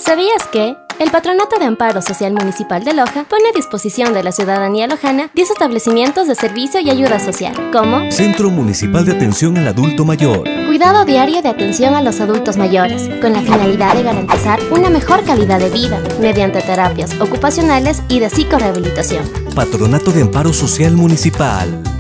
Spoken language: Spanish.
¿Sabías que? El Patronato de Amparo Social Municipal de Loja pone a disposición de la ciudadanía lojana 10 establecimientos de servicio y ayuda social, como Centro Municipal de Atención al Adulto Mayor, cuidado diario de atención a los adultos mayores, con la finalidad de garantizar una mejor calidad de vida, mediante terapias ocupacionales y de psicorehabilitación. Patronato de Amparo Social Municipal.